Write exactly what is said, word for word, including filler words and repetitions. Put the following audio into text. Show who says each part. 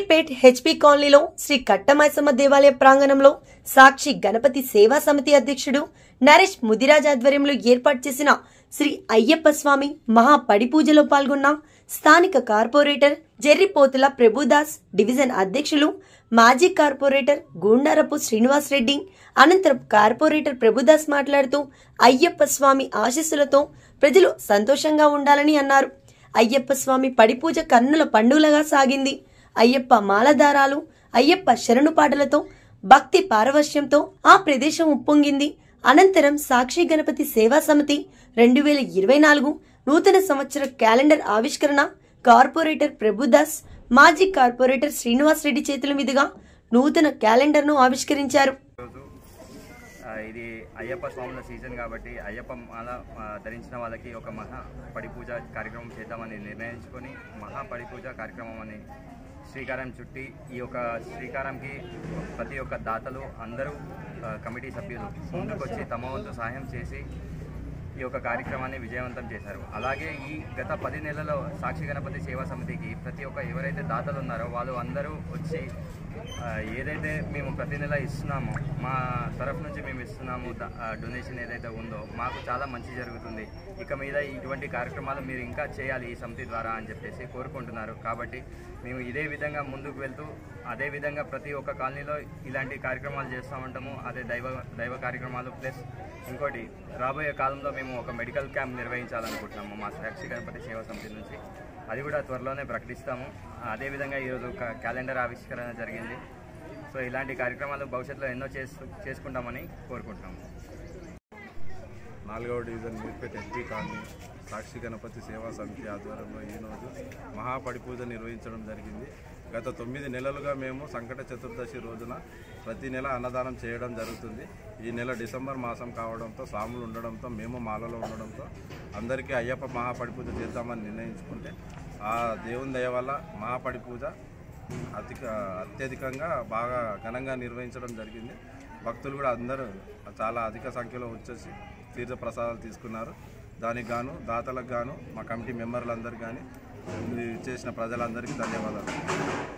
Speaker 1: Ameerpet HP కాలనీలో శ్రీ కట్టమైసమ్మ దేవాలయ ప్రాంగణంలో సాక్షి గణపతి సేవా సమితి అధ్యక్షుడు నరేష్ ముదిరాజ్ ఆధ్వర్యంలో ఏర్పాటు చేసిన శ్రీ అయ్యప్ప స్వామి మహా పడి పూజలో పాల్గొన్న స్థానిక కార్పొరేటర్ జెర్రిపోతుల ప్రభుదాస్, డివిజన్ అధ్యక్షులు మాజీ కార్పొరేటర్ గూండారపు శ్రీనివాస్ రెడ్డి, అనంతరం కార్పొరేటర్ ప్రభుదాస్ మాట్లాడుతూ అయ్యప్ప స్వామి ఆశీస్సులతో ప్రజలు సంతోషంగా ఉండాలని అన్నారు. అయ్యప్ప స్వామి పడిపూజ కన్నుల పండుగగా సాగింది. అయ్యప్ప మాలధారాలు, అయ్యప్ప శరణు పాటలతో భక్తి పారవశ్యంతో ఆ ప్రదేశం ఉప్పొంగింది. అనంతరం సాక్షి గణపతి సేవా సమితి రెండు వేల ఇరవై నాలుగు నూతన సంవత్సర క్యాలెండర్ ఆవిష్కరణ కార్పొరేటర్ ప్రభుదాస్, మాజీ కార్పొరేటర్ శ్రీనివాస్ రెడ్డి చేతుల మీదుగా నూతన క్యాలెండర్ ను ఆవిష్కరించారు.
Speaker 2: ఇది అయ్యప్ప స్వాముల సీజన్ కాబట్టి అయ్యప్ప మాల ధరించిన వాళ్ళకి ఒక మహా పడి పూజ కార్యక్రమం చేద్దామని నిర్ణయించుకొని మహా పడి పూజ కార్యక్రమం అని శ్రీకారం చుట్టి ఈ యొక్క శ్రీకారంకి ప్రతి ఒక్క దాతలు అందరూ కమిటీ సభ్యులు ముందుకొచ్చి తమ వంతు సహాయం చేసి ఈ యొక్క కార్యక్రమాన్ని విజయవంతం చేశారు. అలాగే ఈ గత పది నెలల్లో సాక్షి గణపతి సేవా సమితికి ప్రతి ఒక్క ఎవరైతే దాతలు ఉన్నారో వాళ్ళు అందరూ వచ్చి ఏదైతే మేము ప్రతి నెల ఇస్తున్నామో మా తరఫు నుంచి మేము ఇస్తున్నాము డొనేషన్ ఏదైతే ఉందో మాకు చాలా మంచి జరుగుతుంది, ఇక మీద ఇటువంటి కార్యక్రమాలు మీరు ఇంకా చేయాలి ఈ సమితి ద్వారా అని చెప్పేసి కోరుకుంటున్నారు. కాబట్టి మేము ఇదే విధంగా ముందుకు వెళ్తూ అదే విధంగా ప్రతి ఒక్క కాలనీలో ఇలాంటి కార్యక్రమాలు చేస్తూ ఉంటాము. అదే దైవ దైవ కార్యక్రమాలు ప్లస్ ఇంకోటి రాబోయే కాలంలో మేము ఒక మెడికల్ క్యాంప్ నిర్వహించాలనుకుంటున్నాము మా సాక్షి గణపతి సేవా సమితి నుంచి. అది కూడా త్వరలోనే ప్రకటిస్తాము. అదేవిధంగా ఈరోజు క్యాలెండర్ ఆవిష్కరణ జరిగింది. సో ఇలాంటి కార్యక్రమాలు భవిష్యత్తులో ఎన్నో చేసు చేసుకుంటామని కోరుకుంటున్నాము.
Speaker 3: నాలుగవ division Ameerpet HP colony Sakshi Ganapathi సేవా సమితి ఆధ్వర్యంలో ఈరోజు మహాపడి పూజ నిర్వహించడం జరిగింది. గత తొమ్మిది నెలలుగా మేము సంకట చతుర్దశి రోజున ప్రతి నెల అన్నదానం చేయడం జరుగుతుంది. ఈ నెల డిసెంబర్ మాసం కావడంతో స్వాములు ఉండడంతో మేము మాలలో ఉండడంతో అందరికీ అయ్యప్ప మహాపడి పూజ చేద్దామని నిర్ణయించుకుంటే ఆ దేవుని దయ వల్ల మహాపడి పూజ అధిక అత్యధికంగా బాగా ఘనంగా నిర్వహించడం జరిగింది. భక్తులు కూడా అందరూ చాలా అధిక సంఖ్యలో వచ్చేసి తీర్థ ప్రసాదాలు తీసుకున్నారు. దానికి గాను దాతలకు గాను మా కమిటీ మెంబర్లందరికీ కానీ చేసిన ప్రజలందరికీ ధన్యవాదాలు.